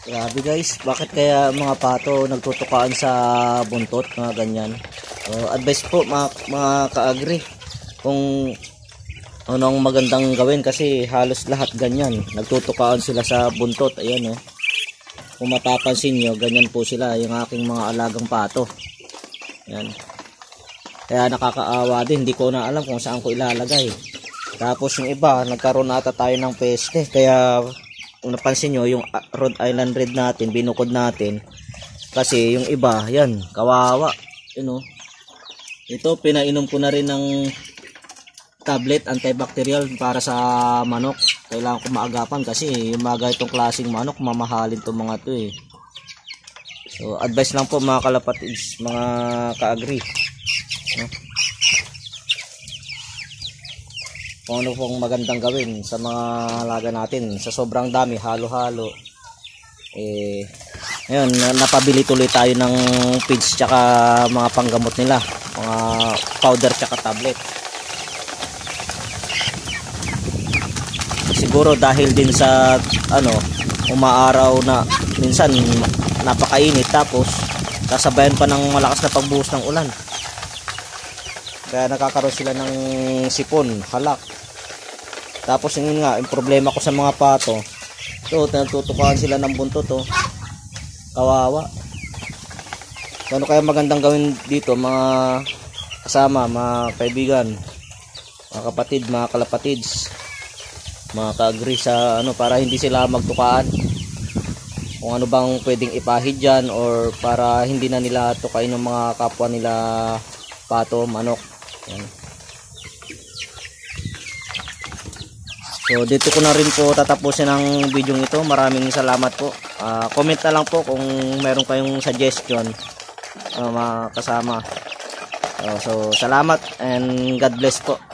Grabe guys, bakit kaya mga pato nagtutukaan sa buntot, mga ganyan? Advice po mga ka-agri, kung anong magandang gawin, kasi halos lahat ganyan, nagtutukaan sila sa buntot. Ayan kung mapapansin nyo, ganyan po sila, yung aking mga alagang pato. Ayan. Kaya nakakaawa din, hindi ko na alam kung saan ko ilalagay. Tapos yung iba, nagkaroon na ata tayo ng peste, kaya kung napansin nyo, yung Rhode Island Red natin, binukod natin. Kasi yung iba, yan, kawawa. Ito, pinainom ko na rin ng tablet antibacterial para sa manok. Kailangan ko maagapan kasi yung mga itong klaseng manok, mamahalin itong mga to . So, advice lang po mga kalapatids, mga ka-agri. Kung ano pong magandang gawin sa mga alaga natin, sa sobrang dami, halo-halo. Ngayon, napabili tuloy tayo ng feeds tsaka mga panggamot nila, mga powder tsaka tablet. Siguro dahil din sa umaaraw na minsan napakainit, tapos sasabayan pa ng malakas na pagbuhos ng ulan. Kaya nakakaroon sila ng sipon, halak. Tapos yun nga, yung problema ko sa mga pato, nagtutukaan sila ng buntot kawawa. So, ano kaya magandang gawin dito mga kasama, mga kaibigan, mga kapatid, mga kalapatids, mga ka-agri, sa para hindi sila magtukaan? Kung ano bang pwedeng ipahid dyan, or para hindi na nila tukain ng mga kapwa nila pato, manok. Yan. So dito ko na rin po tatapusin ang video ito. Maraming salamat po. Comment na lang po kung meron kayong suggestion, mga kasama. So salamat and God bless po.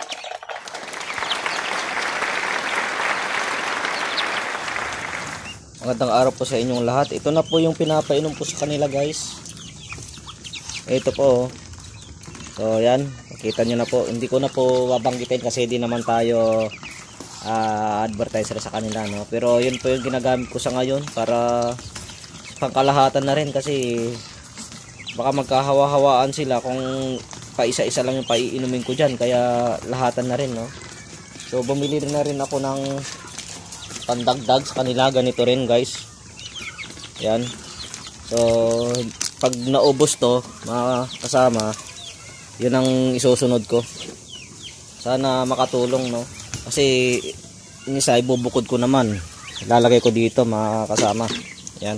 Magandang araw po sa inyong lahat. Ito na po yung pinapainom ko sa kanila guys. Ito po. So yan, nakita nyo na po. Hindi ko na po babanggitin kasi di naman tayo advertiser sa kanila, pero yun po yung ginagamit ko sa ngayon para pangkalahatan na rin, kasi baka magkahawa-hawaan sila kung paisa-isa lang yung paiinumin ko dyan, kaya lahatan na rin, So bumili rin na rin ako ng pandagdag sa kanila, ganito rin guys. Yan. So pag naubos to mga kasama, yun ang isusunod ko. Sana makatulong, kasi yung isa ibubukod ko naman, lalagay ko dito mga kasama. Yan,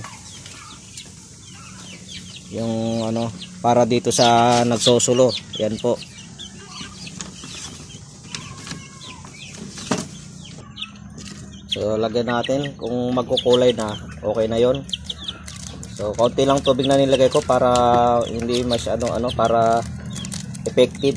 yung para dito sa nagsusulo. Yan po. So lagyan natin, kung magkukulay na, okay na yon. So konti lang tubig na nilagay ko para hindi masyadong para effective,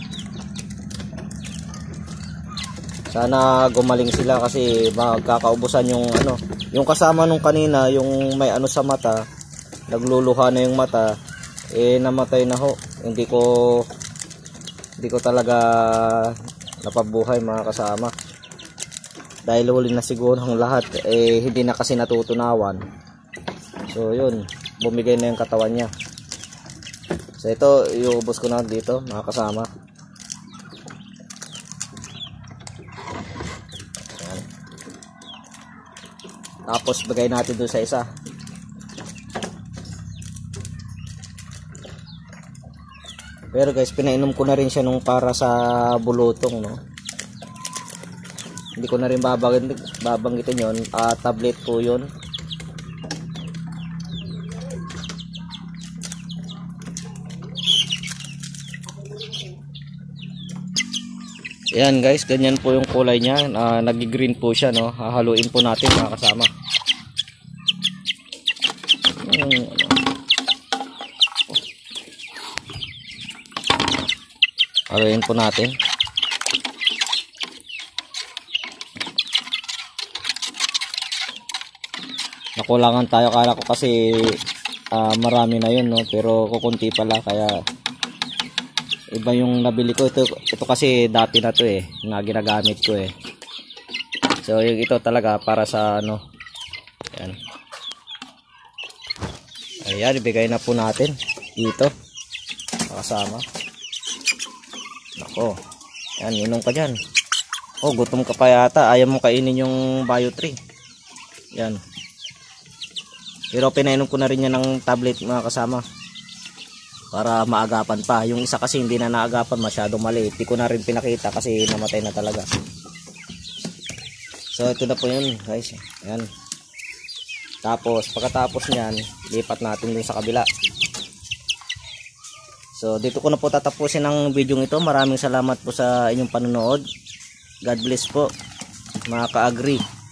Sana gumaling sila, kasi magkakaubusan yung kasama nung kanina, yung may sa mata, nagluluha na yung mata, namatay na ho. Hindi ko talaga napabuhay mga kasama, dahil huli na siguro ang lahat, hindi na kasi natutunawan. So yun, bumigay na yung katawan niya. So ito, iubos ko na dito mga kasama. Tapos bagay natin doon sa isa. Pero guys, pinainom ko na rin siya nung para sa bulutong, Hindi ko na rin babanggitin yon. Tablet po yun. Ayan guys, ganyan po yung kulay niya. Nag-green po siya, Hahaluin po natin mga kasama. Haluin po natin. Nakulangan tayo, kala ko kasi marami na yun, pero kukunti pala, kaya iba yung nabili ko. Ito kasi dati na to na ginagamit ko. So yung ito talaga para sa yan. Ayan, ibigay na po natin dito. Kasama. Nako. Yan, inom ka dyan. Oh, gutom ka pa yata. Ayaw mo kainin yung Bio 3. Yan. Pero pinainom ko na rin yan ng tablet mga kasama. Para maagapan pa. Yung isa kasi hindi na naagapan, masyado maliit. Hindi ko na rin pinakita kasi namatay na talaga. So ito na po yun guys. Ayan. Tapos pagkatapos nyan, lipat natin dun sa kabila. So dito ko na po tatapusin ang video ito. Maraming salamat po sa inyong panonood. God bless po mga ka-agri.